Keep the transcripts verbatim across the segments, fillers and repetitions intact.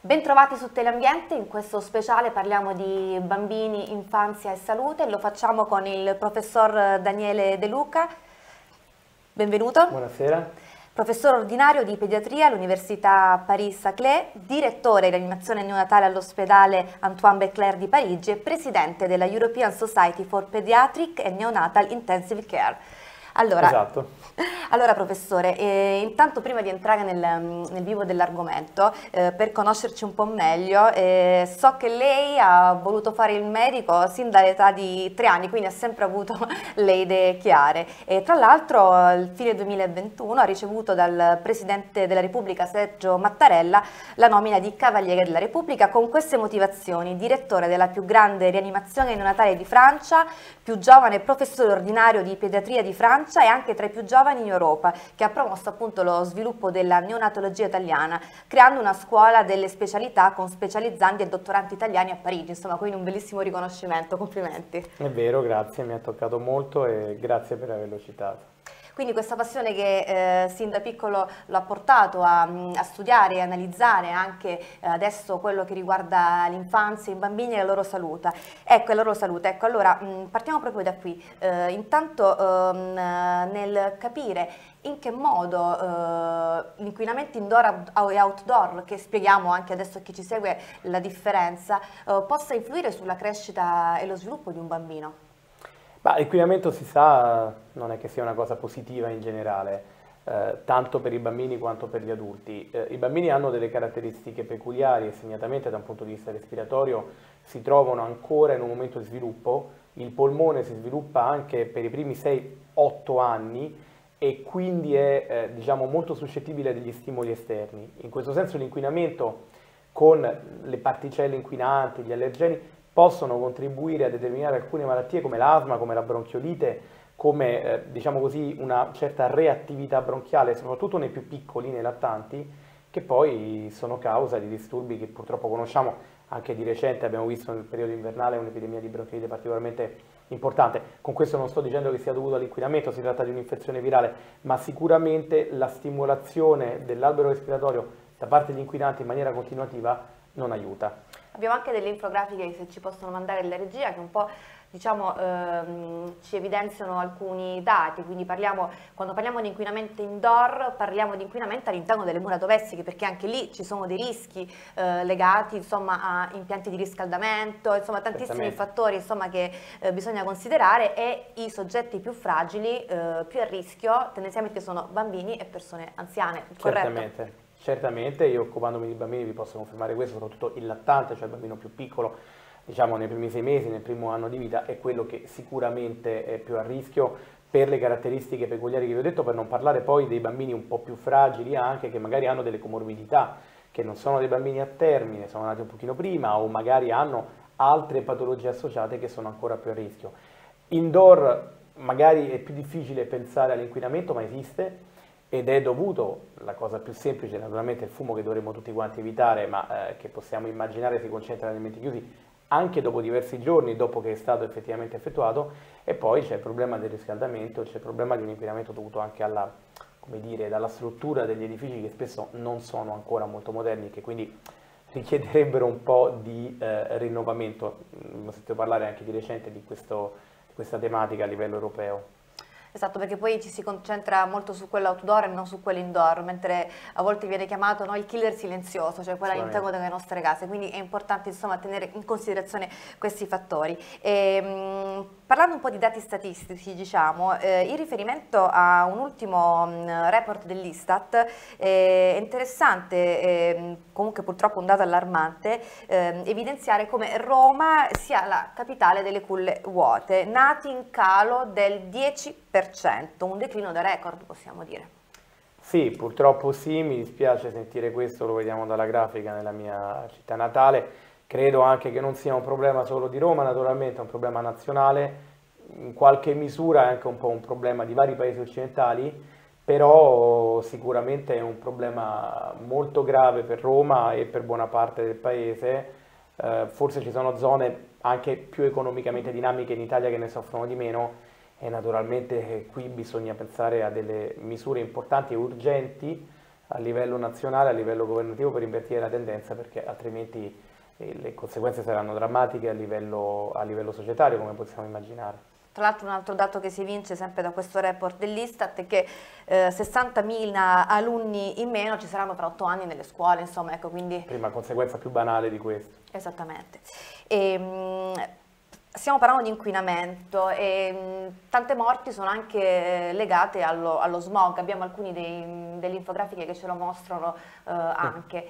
Bentrovati su Teleambiente, in questo speciale parliamo di bambini, infanzia e salute, lo facciamo con il professor Daniele De Luca. Benvenuto. Buonasera. Professore ordinario di pediatria all'Università Paris-Saclay, direttore di animazione neonatale all'ospedale Antoine Béclair di Parigi e presidente della European Society for Pediatric and Neonatal Intensive Care. Allora, esatto. Allora professore, eh, intanto prima di entrare nel, nel vivo dell'argomento, eh, per conoscerci un po' meglio, eh, so che lei ha voluto fare il medico sin dall'età di tre anni, quindi ha sempre avuto le idee chiare. E tra l'altro, al fine duemilaventuno ha ricevuto dal Presidente della Repubblica Sergio Mattarella la nomina di Cavaliere della Repubblica con queste motivazioni: direttore della più grande rianimazione neonatale di Francia, più giovane professore ordinario di pediatria di Francia e anche tra i più giovani in Europa, che ha promosso appunto lo sviluppo della neonatologia italiana, creando una scuola delle specialità con specializzandi e dottorandi italiani a Parigi. Insomma, quindi un bellissimo riconoscimento, complimenti. È vero, grazie, mi ha toccato molto e grazie per averlo citato. Quindi questa passione che eh, sin da piccolo lo ha portato a, a studiare e analizzare anche eh, adesso quello che riguarda l'infanzia, i bambini e la loro salute. Ecco, la loro salute. Ecco, allora mh, partiamo proprio da qui. Eh, intanto ehm, nel capire in che modo eh, l'inquinamento indoor e outdoor, che spieghiamo anche adesso a chi ci segue la differenza, eh, possa influire sulla crescita e lo sviluppo di un bambino. L'inquinamento, si sa, non è che sia una cosa positiva in generale, eh, tanto per i bambini quanto per gli adulti. Eh, I bambini hanno delle caratteristiche peculiari e segnatamente da un punto di vista respiratorio si trovano ancora in un momento di sviluppo. Il polmone si sviluppa anche per i primi sei otto anni e quindi è eh, diciamo, molto suscettibile a degli stimoli esterni. In questo senso l'inquinamento con le particelle inquinanti, gli allergeni, possono contribuire a determinare alcune malattie come l'asma, come la bronchiolite, come eh, diciamo così, una certa reattività bronchiale, soprattutto nei più piccoli, nei lattanti, che poi sono causa di disturbi che purtroppo conosciamo. Anche di recente abbiamo visto nel periodo invernale un'epidemia di bronchiolite particolarmente importante. Con questo non sto dicendo che sia dovuto all'inquinamento, si tratta di un'infezione virale, ma sicuramente la stimolazione dell'albero respiratorio da parte degli inquinanti in maniera continuativa non aiuta. Abbiamo anche delle infografiche, se ci possono mandare la regia, che un po' diciamo, ehm, ci evidenziano alcuni dati. Quindi parliamo, quando parliamo di inquinamento indoor, parliamo di inquinamento all'interno delle mura domestiche, perché anche lì ci sono dei rischi eh, legati insomma, a impianti di riscaldamento, insomma tantissimi fattori insomma, che eh, bisogna considerare, e i soggetti più fragili, eh, più a rischio tendenzialmente sono bambini e persone anziane, corretto? Certamente. Certamente, io occupandomi di bambini vi posso confermare questo, soprattutto il lattante, cioè il bambino più piccolo, diciamo nei primi sei mesi, nel primo anno di vita, è quello che sicuramente è più a rischio per le caratteristiche peculiari che vi ho detto, per non parlare poi dei bambini un po' più fragili anche, che magari hanno delle comorbidità, che non sono dei bambini a termine, sono nati un pochino prima o magari hanno altre patologie associate che sono ancora più a rischio. Indoor magari è più difficile pensare all'inquinamento, ma esiste. Ed è dovuto, la cosa più semplice, naturalmente il fumo che dovremmo tutti quanti evitare, ma eh, che possiamo immaginare si concentra negli ambienti chiusi anche dopo diversi giorni, dopo che è stato effettivamente effettuato, e poi c'è il problema del riscaldamento, c'è il problema di un inquinamento dovuto anche alla, come dire, dalla struttura degli edifici che spesso non sono ancora molto moderni, che quindi richiederebbero un po' di eh, rinnovamento. Ho sentito parlare anche di recente di, questo, di questa tematica a livello europeo. Esatto, perché poi ci si concentra molto su quello outdoor e non su quello indoor, mentre a volte viene chiamato no, il killer silenzioso, cioè quello all'interno delle nostre case, quindi è importante insomma tenere in considerazione questi fattori. E, mh, parlando un po' di dati statistici, diciamo, eh, in riferimento a un ultimo mh, report dell'Istat, eh, è interessante, eh, comunque purtroppo un dato allarmante, eh, evidenziare come Roma sia la capitale delle culle vuote, nati in calo del dieci per cento, un declino da record possiamo dire. Sì, purtroppo sì, mi dispiace sentire questo, lo vediamo dalla grafica nella mia città natale. Credo anche che non sia un problema solo di Roma, naturalmente è un problema nazionale, in qualche misura è anche un po' un problema di vari paesi occidentali, però sicuramente è un problema molto grave per Roma e per buona parte del paese. Eh, forse ci sono zone anche più economicamente dinamiche in Italia che ne soffrono di meno, e naturalmente qui bisogna pensare a delle misure importanti e urgenti a livello nazionale, a livello governativo per invertire la tendenza, perché altrimenti eh, le conseguenze saranno drammatiche a livello, a livello societario, come possiamo immaginare. Tra l'altro un altro dato che si evince sempre da questo report dell'Istat è che eh, sessantamila alunni in meno ci saranno tra otto anni nelle scuole, insomma, ecco, quindi... Prima conseguenza più banale di questo. Esattamente. E, mh, stiamo parlando di inquinamento e mh, tante morti sono anche legate allo, allo smog, abbiamo alcuni dei, delle infografiche che ce lo mostrano eh, anche.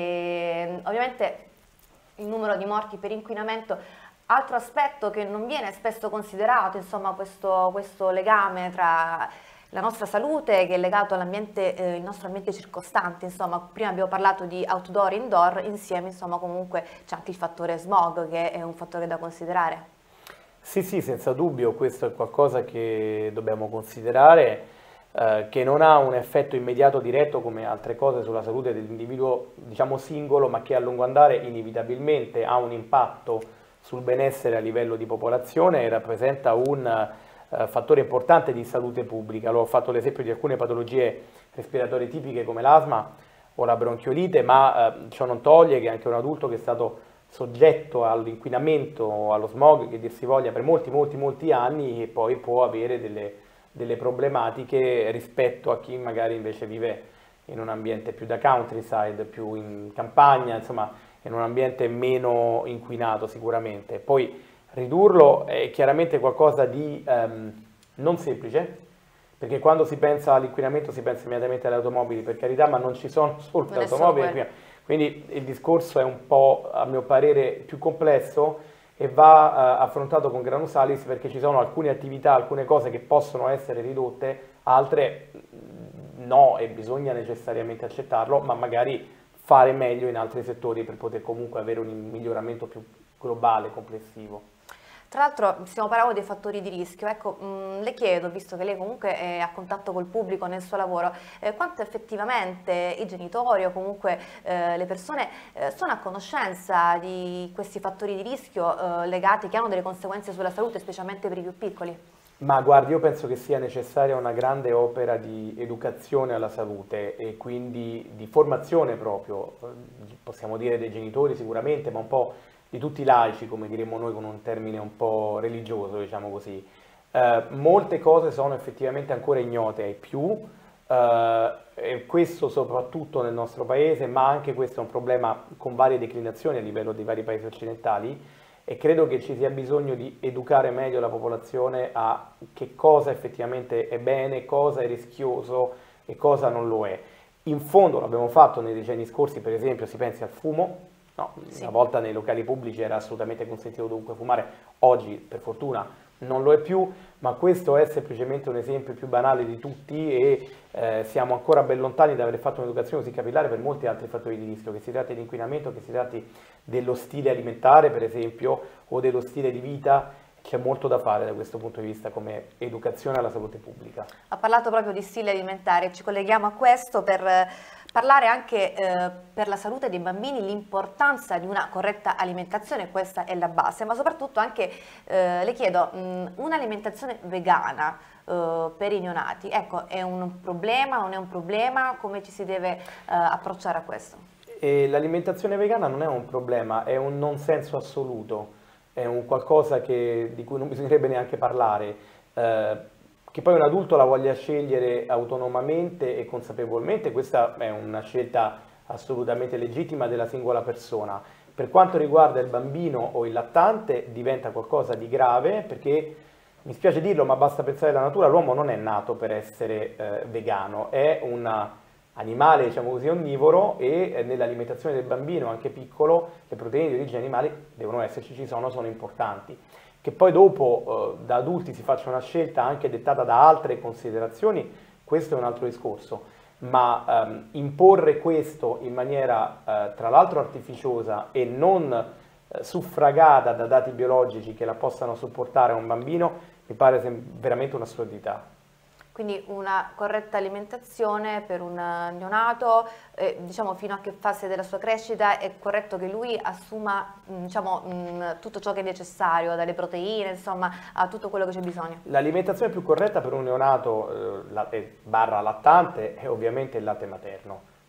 E, ovviamente il numero di morti per inquinamento. Altro aspetto che non viene spesso considerato, insomma, questo, questo legame tra la nostra salute che è legato all'ambiente, eh, il nostro ambiente circostante, insomma, prima abbiamo parlato di outdoor e indoor, insieme, insomma, comunque c'è anche il fattore smog che è un fattore da considerare. Sì, sì, senza dubbio, questo è qualcosa che dobbiamo considerare, eh, che non ha un effetto immediato diretto come altre cose sulla salute dell'individuo, diciamo, singolo, ma che a lungo andare inevitabilmente ha un impatto sul benessere a livello di popolazione e rappresenta un uh, fattore importante di salute pubblica. Allora, ho fatto l'esempio di alcune patologie respiratorie tipiche come l'asma o la bronchiolite, ma uh, ciò non toglie che anche un adulto che è stato soggetto all'inquinamento o allo smog, che dir si voglia, per molti, molti, molti anni, e poi può avere delle, delle problematiche rispetto a chi magari invece vive in un ambiente più da countryside, più in campagna, insomma, in un ambiente meno inquinato sicuramente. Poi ridurlo è chiaramente qualcosa di um, non semplice, perché quando si pensa all'inquinamento si pensa immediatamente alle automobili, per carità, ma non ci sono solo le automobili, quindi il discorso è un po', a mio parere, più complesso e va uh, affrontato con grano salis, perché ci sono alcune attività, alcune cose che possono essere ridotte, altre no, e bisogna necessariamente accettarlo, ma magari fare meglio in altri settori per poter comunque avere un miglioramento più globale, complessivo. Tra l'altro stiamo parlando dei fattori di rischio, ecco, mh, le chiedo, visto che lei comunque è a contatto col pubblico nel suo lavoro, eh, quanto effettivamente i genitori o comunque eh, le persone eh, sono a conoscenza di questi fattori di rischio eh, legati, che hanno delle conseguenze sulla salute, specialmente per i più piccoli? Ma guardi, io penso che sia necessaria una grande opera di educazione alla salute e quindi di formazione proprio, possiamo dire dei genitori sicuramente, ma un po' di tutti i laici, come diremmo noi con un termine un po' religioso, diciamo così. Eh, molte cose sono effettivamente ancora ignote ai più, eh, e questo soprattutto nel nostro paese, ma anche questo è un problema con varie declinazioni a livello dei vari paesi occidentali, e credo che ci sia bisogno di educare meglio la popolazione a che cosa effettivamente è bene, cosa è rischioso e cosa non lo è. In fondo l'abbiamo fatto nei decenni scorsi, per esempio si pensi al fumo, no, sì. Una volta nei locali pubblici era assolutamente consentito dovunque fumare, oggi per fortuna non lo è più, ma questo è semplicemente un esempio più banale di tutti e eh, siamo ancora ben lontani da aver fatto un'educazione così capillare per molti altri fattori di rischio, che si tratti di inquinamento, che si tratti dello stile alimentare per esempio o dello stile di vita. C'è molto da fare da questo punto di vista come educazione alla salute pubblica. Ha parlato proprio di stile alimentare, ci colleghiamo a questo per parlare anche eh, per la salute dei bambini, l'importanza di una corretta alimentazione, questa è la base, ma soprattutto anche, eh, le chiedo, un'alimentazione vegana eh, per i neonati, ecco, è un problema, non è un problema, come ci si deve eh, approcciare a questo? L'alimentazione vegana non è un problema, è un non senso assoluto, è un qualcosa che, di cui non bisognerebbe neanche parlare. Eh, Che poi un adulto la voglia scegliere autonomamente e consapevolmente, questa è una scelta assolutamente legittima della singola persona. Per quanto riguarda il bambino o il lattante diventa qualcosa di grave, perché, mi spiace dirlo, ma basta pensare alla natura, l'uomo non è nato per essere eh, vegano, è un animale, diciamo così, onnivoro, e eh, nell'alimentazione del bambino, anche piccolo, le proteine di origine animale devono esserci, ci sono, sono importanti. Che poi dopo eh, da adulti si faccia una scelta anche dettata da altre considerazioni, questo è un altro discorso, ma ehm, imporre questo in maniera eh, tra l'altro artificiosa e non eh, suffragata da dati biologici che la possano supportare a un bambino mi pare veramente un'assurdità. Quindi una corretta alimentazione per un neonato, eh, diciamo fino a che fase della sua crescita è corretto che lui assuma diciamo, mh, tutto ciò che è necessario, dalle proteine, insomma, a tutto quello che c'è bisogno. L'alimentazione più corretta per un neonato eh, la, eh, barra lattante è ovviamente il latte materno.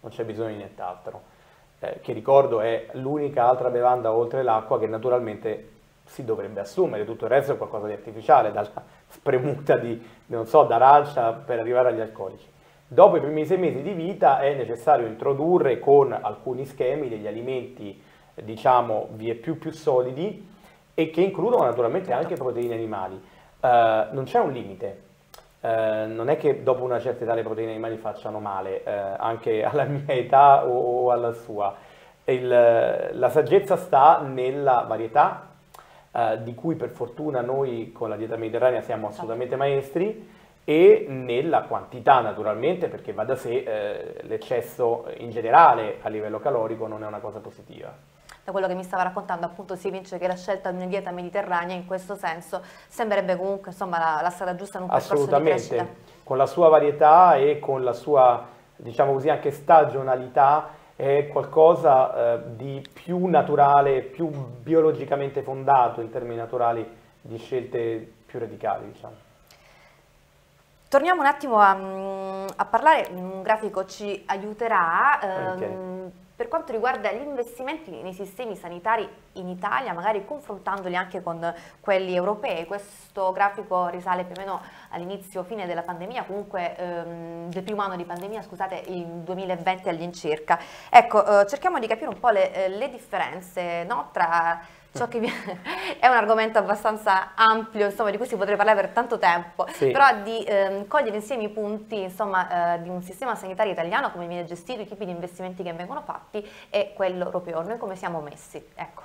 non c'è bisogno di nient'altro, eh, che ricordo è l'unica altra bevanda oltre l'acqua che naturalmente si dovrebbe assumere, tutto il resto è qualcosa di artificiale, dalla spremuta di, non so, d'arancia per arrivare agli alcolici. Dopo i primi sei mesi di vita è necessario introdurre con alcuni schemi degli alimenti, diciamo, vie più più solidi e che includono naturalmente anche proteine animali. Uh, non c'è un limite, uh, non è che dopo una certa età le proteine animali facciano male, uh, anche alla mia età o, o alla sua. Il, la saggezza sta nella varietà, uh, di cui per fortuna noi con la dieta mediterranea siamo assolutamente maestri, e nella quantità naturalmente, perché va da sé, eh, l'eccesso in generale a livello calorico non è una cosa positiva. Da quello che mi stava raccontando appunto si evince che la scelta di una dieta mediterranea in questo senso sembrerebbe comunque insomma la, la strada giusta in un percorso di crescita. Assolutamente, con la sua varietà e con la sua, diciamo così, anche stagionalità è qualcosa eh, di più naturale, più biologicamente fondato in termini naturali di scelte più radicali, diciamo. Torniamo un attimo a, a parlare, un grafico ci aiuterà, Okay. ehm, per quanto riguarda gli investimenti nei sistemi sanitari in Italia, magari confrontandoli anche con quelli europei. Questo grafico risale più o meno all'inizio, fine della pandemia, comunque ehm, del primo anno di pandemia, scusate, il duemilaventi all'incirca. Ecco, eh, cerchiamo di capire un po' le, le differenze, no, tra ciò che viene, è un argomento abbastanza ampio, insomma, di cui si potrebbe parlare per tanto tempo, Sì. però di ehm, cogliere insieme i punti, insomma, eh, di un sistema sanitario italiano, come viene gestito, i tipi di investimenti che vengono fatti e quello europeo. Noi come siamo messi? Ecco.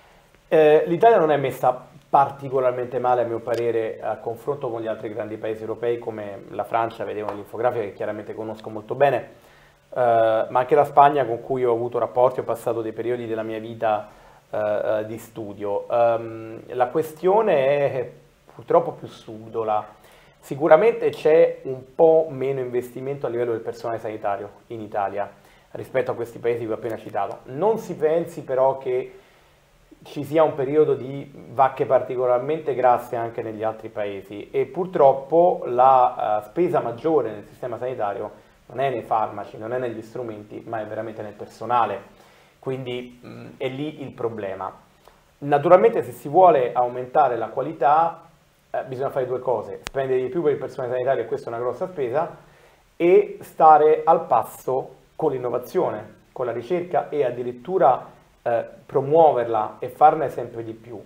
Eh, L'Italia non è messa particolarmente male, a mio parere, a confronto con gli altri grandi paesi europei come la Francia, vedevo nell'infografica che chiaramente conosco molto bene, eh, ma anche la Spagna, con cui ho avuto rapporti, ho passato dei periodi della mia vita Uh, di studio. Um, la questione è purtroppo più subdola. Sicuramente c'è un po' meno investimento a livello del personale sanitario in Italia rispetto a questi paesi che ho appena citato. Non si pensi però che ci sia un periodo di vacche particolarmente grasse anche negli altri paesi e purtroppo la uh, spesa maggiore nel sistema sanitario non è nei farmaci, non è negli strumenti, ma è veramente nel personale. Quindi mh, è lì il problema. Naturalmente se si vuole aumentare la qualità eh, bisogna fare due cose: spendere di più per il personale sanitario, e questa è una grossa spesa, e stare al passo con l'innovazione, con la ricerca e addirittura eh, promuoverla e farne sempre di più.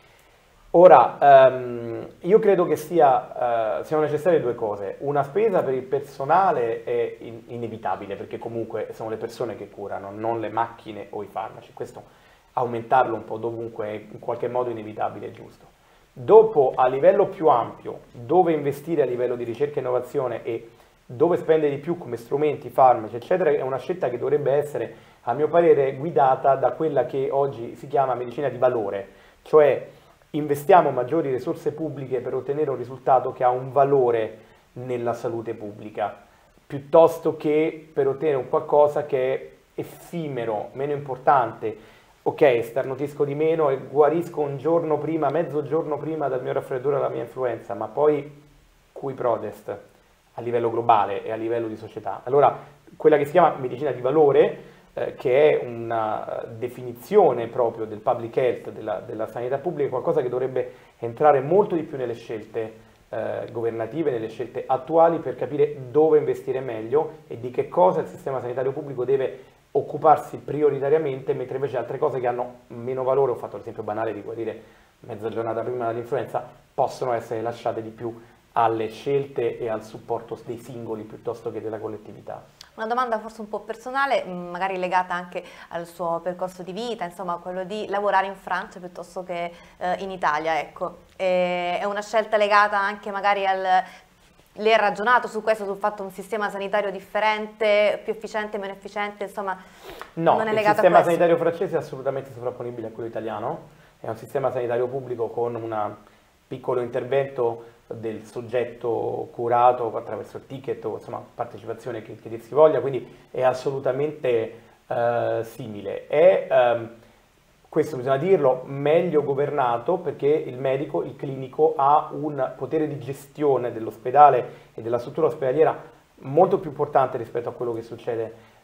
Ora, ehm, io credo che sia, eh, siano necessarie due cose. Una spesa per il personale è in- inevitabile, perché comunque sono le persone che curano, non le macchine o i farmaci. Questo, aumentarlo un po' dovunque è in qualche modo inevitabile e giusto. Dopo, a livello più ampio, dove investire a livello di ricerca e innovazione e dove spendere di più come strumenti, farmaci, eccetera, è una scelta che dovrebbe essere, a mio parere, guidata da quella che oggi si chiama medicina di valore, cioè investiamo maggiori risorse pubbliche per ottenere un risultato che ha un valore nella salute pubblica, piuttosto che per ottenere un qualcosa che è effimero, meno importante. Ok, starnutisco di meno e guarisco un giorno prima, mezzo giorno prima dal mio raffreddore alla mia influenza, ma poi cui prodest a livello globale e a livello di società. Allora, quella che si chiama medicina di valore, eh, che è una definizione proprio del public health, della, della sanità pubblica, qualcosa che dovrebbe entrare molto di più nelle scelte eh, governative, nelle scelte attuali, per capire dove investire meglio e di che cosa il sistema sanitario pubblico deve occuparsi prioritariamente, mentre invece altre cose che hanno meno valore, ho fatto l'esempio banale di guarire mezza giornata prima dell'influenza, possono essere lasciate di più alle scelte e al supporto dei singoli piuttosto che della collettività. Una domanda forse un po' personale, magari legata anche al suo percorso di vita, insomma quello di lavorare in Francia piuttosto che eh, in Italia, ecco. E, è una scelta legata anche magari al... Lei ha ragionato su questo, sul fatto un sistema sanitario differente, più efficiente, meno efficiente, insomma no, non è legato a questo? No, il sistema sanitario francese è assolutamente sovrapponibile a quello italiano, è un sistema sanitario pubblico con un piccolo intervento del soggetto curato attraverso il ticket o insomma partecipazione che, che dir si voglia, quindi è assolutamente eh, simile. È, ehm, questo bisogna dirlo, meglio governato perché il medico, il clinico ha un potere di gestione dell'ospedale e della struttura ospedaliera molto più importante rispetto a quello che succede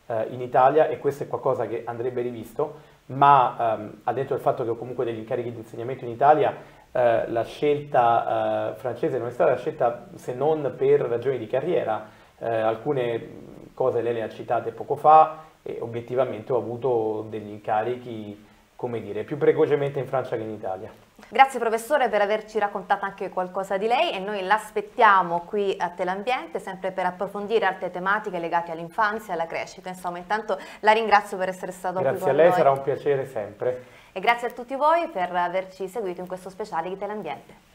eh, in Italia, e questo è qualcosa che andrebbe rivisto, ma ehm, al netto del fatto che ho comunque degli incarichi di insegnamento in Italia, eh, la scelta eh, francese non è stata scelta se non per ragioni di carriera. Eh, alcune cose lei le ha citate poco fa e obiettivamente ho avuto degli incarichi, come dire, più precocemente in Francia che in Italia. Grazie professore per averci raccontato anche qualcosa di lei, e noi l'aspettiamo qui a Telambiente sempre per approfondire altre tematiche legate all'infanzia e alla crescita. Insomma, intanto la ringrazio per essere stato Grazie qui con noi. noi. Grazie a lei, sarà un piacere sempre. E grazie a tutti voi per averci seguito in questo speciale di Telambiente.